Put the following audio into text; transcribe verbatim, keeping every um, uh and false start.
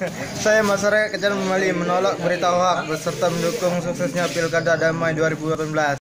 Saya masyarakat kecil kembali menolak berita hoak beserta mendukung suksesnya Pilkada Damai dua ribu delapan belas.